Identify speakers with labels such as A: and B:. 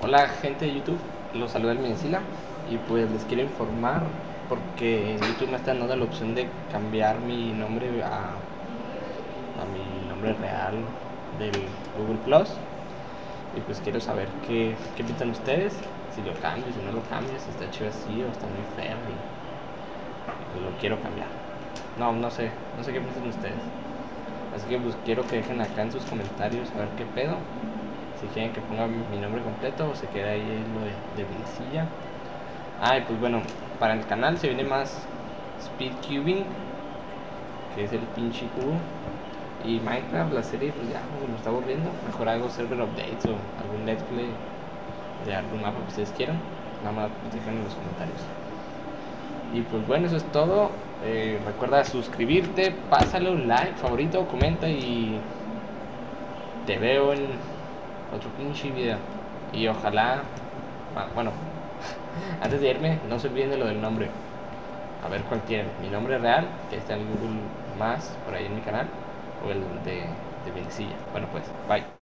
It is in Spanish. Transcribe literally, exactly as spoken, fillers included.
A: Hola gente de YouTube, los saluda el Mencila y pues les quiero informar porque en YouTube me están dando la opción de cambiar mi nombre a, a mi nombre real del Google Plus y pues quiero saber qué, qué piensan ustedes, si lo cambio, si no lo cambio, si está chido así o está muy feo y, y pues lo quiero cambiar. No, no sé, no sé qué piensan ustedes. Así que pues quiero que dejen acá en sus comentarios a ver qué pedo. Si quieren que ponga mi nombre completo o se queda ahí lo de, de Vincilla. Ah, y pues bueno, para el canal se viene más Speedcubing, que es el pinche cubo. Y Minecraft, la serie, pues ya como me está aburriendo. Mejor hago server updates o algún let's play de algún mapa que ustedes quieran. Nada más dejen en los comentarios. Y pues bueno, eso es todo. Eh, recuerda suscribirte, pásale un like, favorito, comenta y te veo en otro pinche video. Y ojalá, bueno, antes de irme, no se olviden de lo del nombre. A ver cuál quieren. Mi nombre real, que está en Google más, por ahí en mi canal, o el de, de Vincilla. Bueno pues, bye.